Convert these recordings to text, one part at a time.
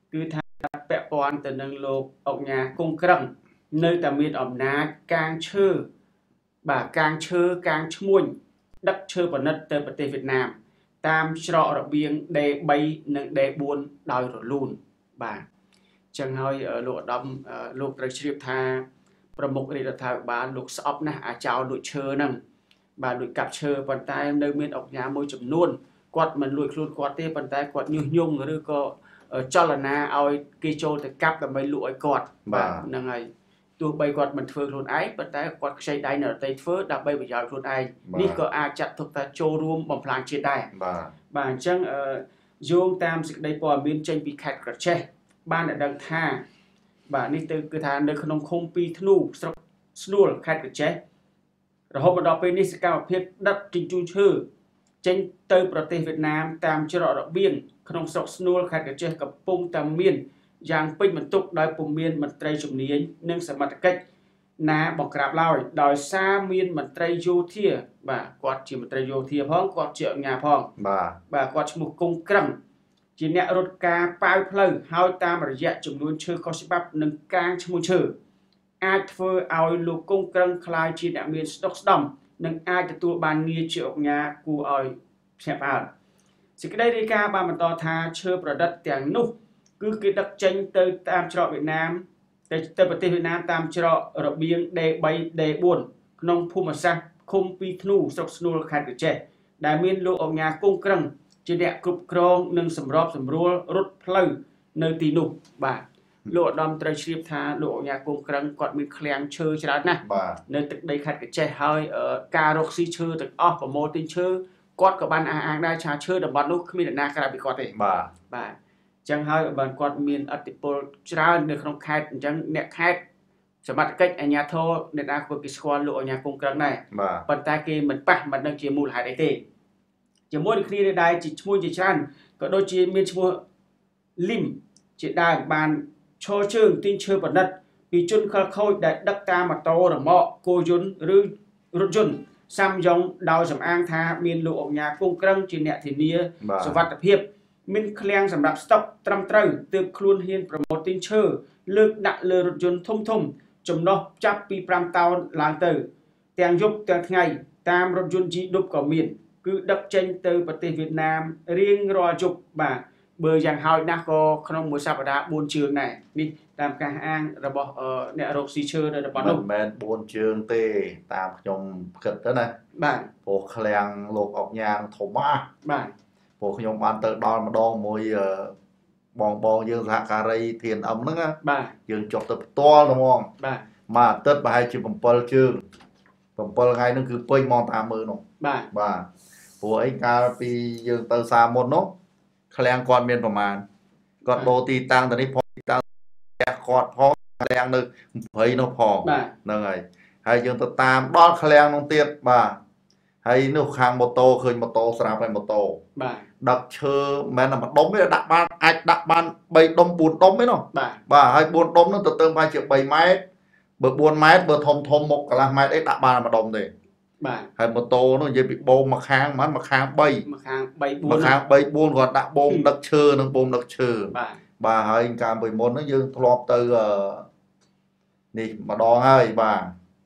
គឺថាពាក់ព័ន្ធទៅនឹងលោកអុកញ៉ាគង់ក្រឹងនៅតែមានអំណាចកាងឈើបាទកាងឈើកាងឈ្មួញដឹកឈើប្រណិតទៅប្រទេសវៀតណាមតាមច្រករបៀង D3 និង D4 ដោយរលូនបាទចឹងហើយលោកឧត្តមលោកត្រូវជ្រាបថាប្រមុខរាជរដ្ឋាភិបាលលោកស្អប់ណាស់អាចោលលួចឈើហ្នឹងបាទលួចកាប់ឈើប៉ុន្តែនៅមានអុកញ៉ាមួយចំនួនគាត់មិនលួចខ្លួនគាត់ទេប៉ុន្តែគាត់ញុះញង់ឬក៏ចលនាឲ្យគេចូលទៅកាប់ដើម្បីលក់ឲ្យគាត់បាទហ្នឹងហើយទោះបីគាត់មិនធ្វើខ្លួនឯងប៉ុន្តែគាត់ខ្ចីដៃអ្នកដទៃធ្វើដើម្បីប្រយោជន៍ខ្លួនឯងនេះក៏អាចចាត់ទុកថាចូលរួមបំផ្លាញជាតិដែរបាទអញ្ចឹងយោងតាមសេចក្តីព័ត៌មានចេញពីខេត្តក្រចេះបានដឹងថាបាទនេះទៅគឺថានៅក្នុងឃុំពីធ្នូស្រុកស្នួលខេត្តក្រចេះរហូតមកដល់ពេលនេះសកម្មភាពដឹកជញ្ជូនឈើចេញទៅប្រទេសវៀតណាមតាមច្រករបៀងក្នុងស្រុកស្នួលខេត្តក្រចេះកំពុងតែមានយ៉ាងពេញបន្ទុកដោយពុំមានមន្ត្រីជំនាញនិងសមត្ថកិច្ចណាបង្ក្រាបឡើយដោយសារមានមន្ត្រីយោធាបាទគាត់ជាមន្ត្រីយោធាផងគាត់ជាអង្គការផងបាទគាត់ឈ្មោះគង់ក្រឹងជាអ្នករត់ការប៉ាវផ្លូវហើយតាមរយៈចំនួនឈើខុសច្បាប់និងការឈ្មោះឈើអាចធ្វើឲ្យលោកគង់ក្រឹងក្លាយជាអ្នកមានស្ដុកស្ដំនិងអាចទទួលបានងារជាអង្គការគួរឲ្យភ្ញាក់ផ្អើលសេចក្តីរាយការណ៍បានបន្តថាឈើប្រឌិតទាំងនោះគឺគេដឹកចេញទៅតាមច្រកវៀតណាមទៅប្រទេសវៀតណាមតាមច្រករបៀង D3 D4 ក្នុងភូមិសាស្ត្រឃុំពីធ្នូស្រុកស្នួលខេត្តក្រចេះដែលមានលោកអង្គការគង់ក្រឹងជាអ្នកគ្រប់គ្រងនិងសម្របសម្រួលរត់ផ្លូវនៅទីនោះបាទលោកឧត្តមត្រូវជ្រាបថាលោកអង្គការគង់ក្រឹងគាត់មានឃ្លាំងឈើច្រើនណាស់នៅទឹកដីខេត្តក្រចេះហើយការរកស៊ីឈើទាំងអស់ប្រមូលទិញឈើគាត់ក៏បានអះអាងដែរថាឈើតំបន់នោះគ្មានអ្នកណាក្រៅពីគាត់ទេបាទចឹងហើយបានគាត់មានអធិបុលច្រើននៅក្នុងខេត្តអញ្ចឹងអ្នកខេត្តសមត្ថកិច្ចអាជ្ញាធរអ្នកណាគាត់គេស្គាល់លោកអាជ្ញាគង់ក្រឹងដែរប៉ុន្តែគេមិនប៉ះមិនដឹងជាមូលហេតុអីទេជាមួយនឹងគ្នានេះដែរជាឈ្មោះជាច្រើនក៏ដូចជាមានឈ្មោះលឹមជាដើមបានឈរជើងទិញឈើប្រណិតពីជនខិលខូចដែលដឹកតាមម៉ូតូរ៉ឺម៉កគោយន្តឬរថយន្តសាំយ៉ុងដោយសំអាងថាមានលោកអង្គការគង់ក្រឹងជាអ្នកធានាសុវត្ថិភាពមានឃ្លាំងសម្រាប់ស្តុកត្រឹមត្រូវទើបខ្លួនហ៊ានប្រមូលទិញឈើលើកដាក់លើរថយន្តធំចំណុះចាប់ពី5តោនឡើងទៅទាំងយប់ទាំងថ្ងៃតាមរថយន្ត Jeep ក៏មានគឺដឹកចេញទៅប្រទេសវៀតណាមរៀងរាល់យប់បាទបើយ៉ាងហោចណាស់ក៏ក្នុងមួយសប្តាហ៍4ជើងដែរនេះតាមការអាងរបស់អ្នករកស៊ីឈើនៅតំបន់នោះមិនមែន4ជើងទេតាមខ្ញុំគិតទៅណាបាទព្រោះឃ្លាំងលោកអុកញ៉ាងធំណាស់បាទព្រោះខ្ញុំបានទៅដល់ម្ដងមួយបងយើងសហការីធានអឹមហ្នឹងណាបាទយើងចុះទៅផ្ទាល់ហ្មងបាទមួយអាទិត្យប្រហែលជា7ជើង7ថ្ងៃហ្នឹងគឺពេញមកតាមមើលនោះបាទព្រោះអីកាលពីយើងទៅសាមុននោះឃ្លាំងគាត់មានប្រមាណគាត់ដូរទីតាំងទៅនេះផងទីតាំងផ្ទះគាត់ផងឃ្លាំងនៅ20នោះផងហ្នឹងហើយយើងទៅតាមដល់ឃ្លាំងនោះទៀតបាទហើយនោះខាងម៉ូតូឃើញម៉ូតូស្រាប់ហើយម៉ូតូបាទដឹកឈើមិនមែនតែមួយដុំទេដាក់បានអាចដាក់បាន3ដុំ4ដុំទេនោះបាទហើយ4ដុំនោះទៅទៅប្រហែលជា3ម៉ែត្របើ4ម៉ែត្របើធំមុខកន្លះម៉ែត្រអីដាក់បានមួយដុំទេបាទហើយម៉ូតូនោះនិយាយពីបូមមួយខាងមិនមួយខាង3 មួយខាង3 4 គាត់ដាក់បូមដឹកឈើនិងបូមដឹកឈើបាទហើយកាលពីមុននោះយើងធ្លាប់ទៅនេះម្ដងហើយបាទ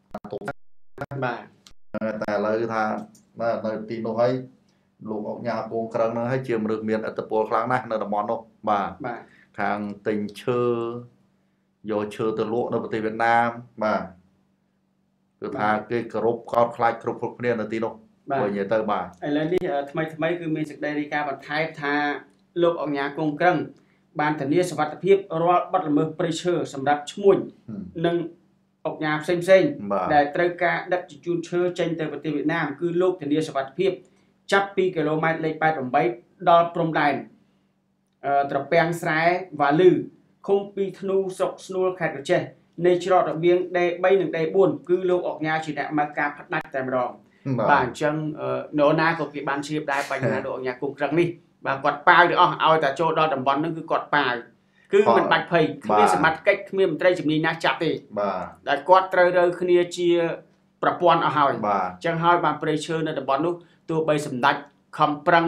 តែឥឡូវថានៅទីនោះហើយលោកអុកញ៉ាគង់ក្រឹងហ្នឹងហើយជាមនុស្សមានឥទ្ធិពលខ្លាំងណាស់នៅតំបន់នោះបាទខាងទិញឈើយកឈើទៅលក់នៅប្រទេសវៀតណាមបាទគឺថាគេគោរពកោតខ្លាចគ្រប់គ្នានៅទីនោះបើនិយាយទៅបាទឥឡូវនេះថ្មីគឺមានសេចក្តីរាយការណ៍បន្ថែមថាលោកអុកញ៉ាគង់ក្រឹងបានធានាសុវត្ថិភាពរាល់បទល្មើសព្រៃឈើសម្រាប់ឈ្មួញនិងអុកញ៉ាផ្សេងដែលត្រូវការដឹកជញ្ជូនឈើចេញទៅប្រទេសវៀតណាមគឺលោកធានាសុវត្ថិភាពចាប់ពីគីឡូម៉ែត្រលេខ88ដល់ព្រំដែនត្រពាំងស្រែវ៉ាលឺឃុំពីធ្នូស្រុកស្នួលខេត្តក្រចេះនៃច្រករបៀង D3 និង D4 គឺលោកអុកញ៉ាជាអ្នកមកការផ្ដាច់តែម្ដងបាទអញ្ចឹងនរណាក៏គេបានជ្រាបដែរបញ្ហាលោកអុកញ៉ាគង់ក្រឹងនេះបាទគាត់ប៉ាវទាំងអស់ឲ្យតែចូលដល់តំបន់ហ្នឹងគឺគាត់ប៉ាវគឺមិនបាច់ភ័យគ្មានសមត្ថកិច្ចគ្មានមន្ត្រីជំនាញណាចាប់ទេបាទតែគាត់ត្រូវរើគ្នាជាប្រព័ន្ធអស់ហើយអញ្ចឹងហើយបានព្រៃឈើនៅតំបន់នោះទោះបីសម្ដេចខំប្រឹង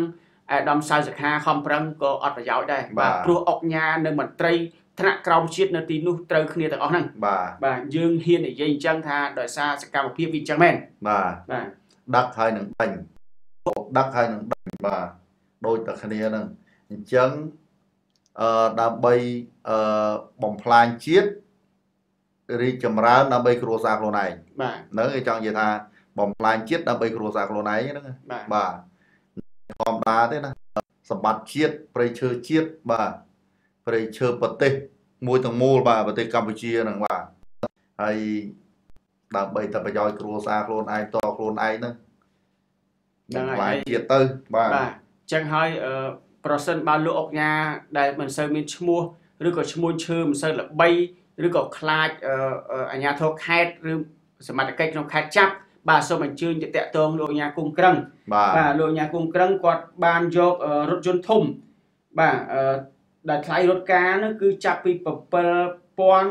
អាដាមសៅសខាខំប្រឹងក៏អត់ប្រយោជន៍ដែរបាទព្រោះអុកញ៉ានៅមន្ត្រីថ្នាក់ក្រោមជាតិនៅទីនោះត្រូវគ្នាទាំងអស់ហ្នឹងបាទយើងហ៊ាននិយាយអញ្ចឹងថាដោយសារសកម្មភាពវាអញ្ចឹងមែនបាទដឹកហើយនឹងបាញ់ដឹកហើយនឹងបាញ់បាទដូចតែគ្នាហ្នឹងអញ្ចឹងដើម្បីបំផ្លាញជាតិរីកចម្រើនដើម្បីគ្រួសារខ្លួនឯងបាទហ្នឹងគេចង់និយាយថាបំផ្លាញជាតិដើម្បីគ្រួសារខ្លួនឯងហ្នឹងបាទធម្មតាទេណាសម្បត្តិជាតិព្រៃឈើជាតិបាទព្រៃឈើប្រទេសមួយទាំងមូលបាទប្រទេសកម្ពុជាហ្នឹងបាទហើយដើម្បីតែប្រយោជន៍គ្រួសារខ្លួនឯងតខ្លួនឯងហ្នឹងបំផ្លាញជាតិទៅបាទអញ្ចឹងហើយប្រសិនបើលោកអុកញ៉ាដែលមិនសូវមានឈ្មោះឬក៏ឈ្មោះឈើមិនសូវល្បីឬក៏ខ្លាចអាជ្ញាធរខេត្តឬសមត្ថកិច្ចក្នុងខេត្តចាប់បាទសូមអញ្ជើញទៅតាក់ទងលោកអាជ្ញាគង់ក្រឹងបាទលោកអាជ្ញាគង់ក្រឹងគាត់បានយករថយន្តធំបាទដែលថ្លៃរថការនោះគឺចាប់ពី7,000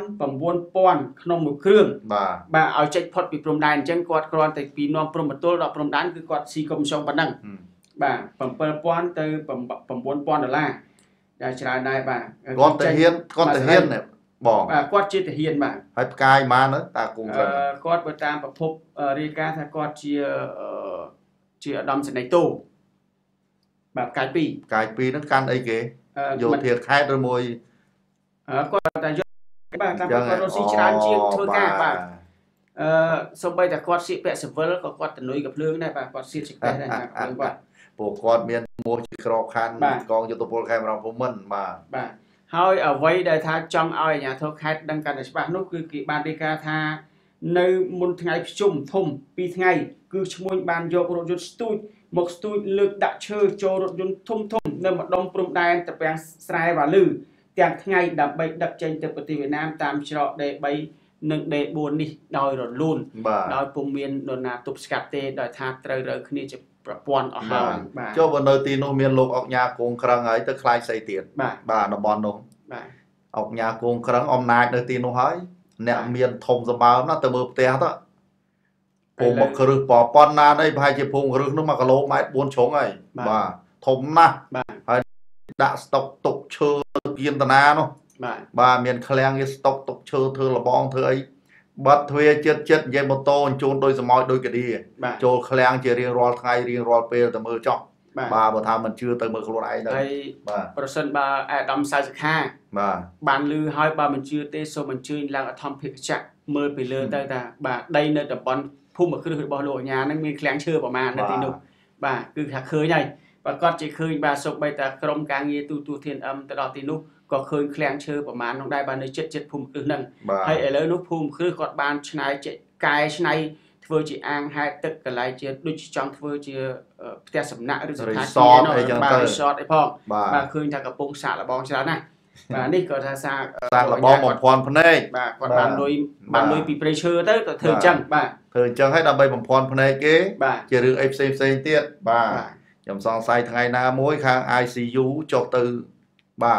9,000ក្នុងមួយគ្រឿងបាទឲ្យចេញផុតពីព្រំដែនអញ្ចឹងគាត់គ្រាន់តែពីនាំព្រំបន្ទល់ដល់ព្រំដែនគឺគាត់ស៊ីកុំសុងប៉ុណ្ណឹងបាទ7,000ទៅ$9,000ដែលច្រើនដែរបាទគាត់ទៅហ៊ានបងគាត់ជាទាហានបាទហើយផ្កាយម៉ានតាគង់គាត់បើតាមប្រភពរាយការណ៍ថាគាត់ជាឧត្តមសេនីយ៍តូបាទផ្កាយ2 ហ្នឹងកាន់អីគេយោធាខេត្តឬមួយគាត់តែយកបាទតាមគាត់រស់ស៊ីច្រើនជាងធ្វើការបាទសូម្បីតែគាត់សៀកពាក់ស៊ីវិលក៏គាត់តនុយកំភ្លើងដែរបាទគាត់សៀកសិក្បេសដែរកំភ្លើងបាទពួកគាត់មានឈ្មោះជាក្របខ័ណ្ឌកងយុទ្ធពលខេត្តរំភូមិន្ទបាទហើយអ្វីដែលថាចង់ឲ្យអាជ្ញាធរខេត្តដឹងកាន់តែច្បាស់នោះគឺគេបានរាយការណ៍ថានៅមុនថ្ងៃប្រជុំធំ2ថ្ងៃគឺឈ្មោះបានយករថយន្តស្ទូចមកស្ទូចលើកដាក់ឈើចូលរថយន្តធំនៅម្ដុំព្រំដែនត្រពាំងស្រែវ៉ាលឺទាំងថ្ងៃដើម្បីដឹកចេញទៅប្រទេសវៀតណាមតាមច្រក D3 និង D4 នេះដោយរលូនដោយពុំមាននរណាទប់ស្កាត់ទេដោយថាត្រូវរើគ្នាជាប្រព័ន្ធអស់ហើយបាទចុះបើនៅទីនោះមានលោកអុកញ៉ាគង់ក្រឹងហើយទៅខ្លាចស្អីទៀតបាទតំបន់នោះបាទអុកញ៉ាគង់ក្រឹងអំណាចនៅទីនោះហើយអ្នកមានធំសម្បើមណាទៅមើលផ្ទះទៅភូមិមកគ្រឹះប៉ុណ្ណានេះប្រហែលជាភូមិគ្រឹះនោះ1គីឡូម៉ែត្រ4ជ្រុងហើយបាទធំណាស់ហើយដាក់ស្តុកទុកឈើគៀនតាណានោះបាទមានឃ្លាំងគេស្តុកទុកឈើធ្វើលបងធ្វើអីបាត់ទ្វាចិត្តនិយាយម៉ូតូអញ្ជូនដោយសមោចដោយកឌីចូលឃ្លាំងជារៀងរាល់ថ្ងៃរៀងរាល់ពេលទៅមើលចោះបាទបើថាមិនជឿទៅមើលខ្លួនឯងទៅបាទប្រសិនបើអាដាមសៅសខាបាទបានលឺហើយបើមិនជឿទេសូមអញ្ជើញឡើងអធម្មភិកចៈមើលពីលើទៅថាបាទដីនៅតំបន់ភូមិគ្រឹះរបស់លោកអាញាហ្នឹងមានឃ្លាំងឈើប្រមាណនៅទីនោះបាទគឺថាឃើញហើយបើគាត់ជាឃើញបាទសូម្បីតែក្រុមការងារទូធានអឹមទៅដល់ទីនោះក៏ឃើញឃ្លាំងឈើប្រមាណនោះដែរបាទនៅចិត្តភូមិគ្រឹះហ្នឹងហើយឥឡូវនោះភូមិគ្រឹះគាត់បានឆ្នៃកែច្នៃធ្វើជាអាងហែកទឹកកន្លែងជាដូចចង់ធ្វើជាផ្ទះសំណាក់ឬស្ថានភាពអីចឹងទៅរីសតអីផងបាទឃើញថាកំពុងសាកល្បងច្រើនណាស់បាទនេះក៏ថាសាកល្បងបំភាន់ភ្នែកបាទគាត់បានលុយពីព្រៃឈើទៅធ្វើអញ្ចឹងបាទធ្វើអញ្ចឹងឲ្យដើម្បីបំភាន់ភ្នែកគេជារឿងអីផ្សេងទៀតបាទខ្ញុំសង្ស័យថ្ងៃណាមួយខាង ICU ចុះទៅបាទ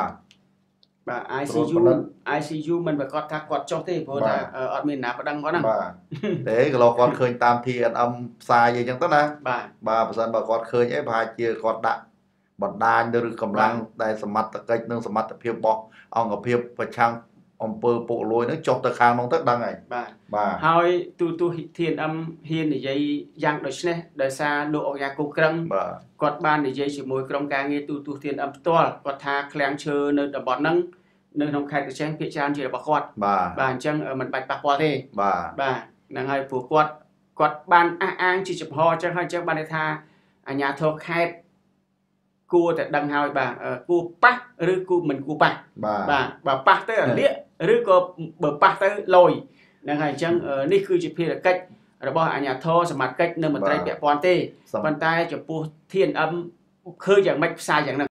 ICU មិនប្រកាសថាគាត់ចុះទេព្រោះថាអត់មានណាប្តឹងគាត់ណាបាទទេក៏លោកគាត់ឃើញតាម TNM ផ្សាយអីចឹងទៅណាបាទបើសិនបើគាត់ឃើញអីប្រហែលជាគាត់ដាក់បណ្ដាញឬកម្លាំងដែលសមត្ថកិច្ចនិងសមត្ថភាពរបស់អង្គភាពប្រឆាំងអំពើពុករលួយនឹងចុះទៅខាងនោះទៅដឹងហើយបាទហើយទូ TNM ហ៊ាននិយាយយ៉ាងដូចនេះដោយសារលោកអុកញ៉ាគង់ក្រឹងគាត់បាននិយាយជាមួយក្រុមការងារទូ TNM ផ្ទាល់គាត់ថាឃ្លាំងឈើនៅតំបន់ហ្នឹងនៅក្នុងខេត្តកញ្ចេះភាគច្រើនជារបស់គាត់បាទអញ្ចឹងមិនបាច់ប៉ះពាល់ទេបាទហ្នឹងហើយព្រោះគាត់បានអះអាងជាចំហអញ្ចឹងហើយអញ្ចឹងបានន័យថាអាជ្ញាធរខេត្តគួរតែដឹងហើយបាទគួរប៉ះឬគួរមិនគួរប៉ះបាទបើប៉ះទៅអាលៀកឬក៏បើប៉ះទៅលយហ្នឹងហើយអញ្ចឹងនេះគឺជាភារកិច្ចរបស់អាជ្ញាធរសមត្ថកិច្ចនិងមន្ត្រីពាក់ព័ន្ធទេប៉ុន្តែចំពោះTNMឃើញយ៉ាងម៉េចផ្សាយយ៉ាងហ្នឹង